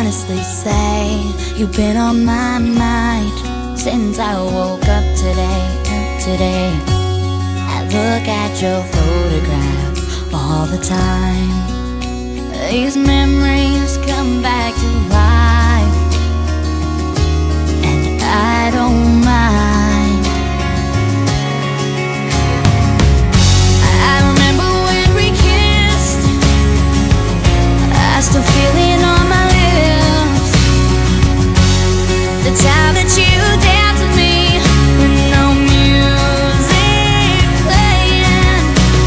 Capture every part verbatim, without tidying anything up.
honestly say you've been on my mind since I woke up today. Today I look at your photograph all the time. These memories come back to life, and I don't mind. I remember when we kissed, I still feel it on my lips. The time that you danced with me with no music playing.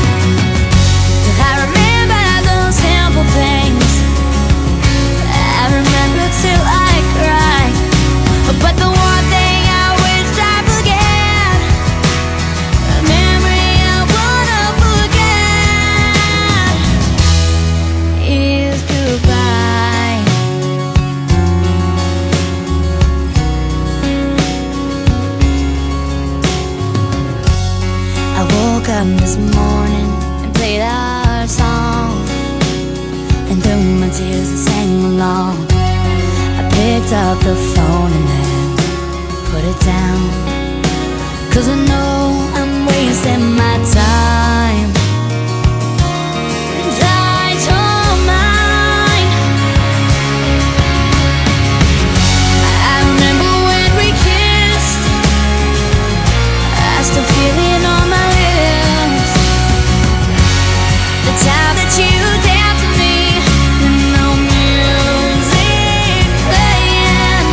I remember those simple things, I remember till I cry. But the one thing I wish I forget, a memory I wanna forget, is goodbye. I woke up this morning and played our song, and through my tears I sang along. I picked up the phone and then put it down, 'cause I know I'm wasting my time. And I don't mind. I remember when we kissed, I still feel it on my lips. The time that you danced with me with no music playing.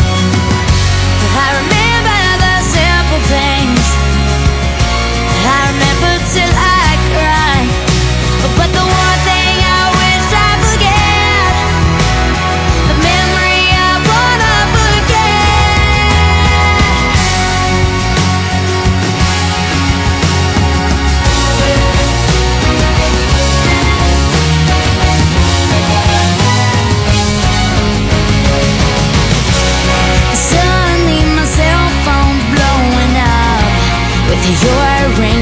I remember the simple things, I remember till I cry. But the one thing I wish I forget, the memory I wanna Suddenly my cell phone's blowing up with your ring.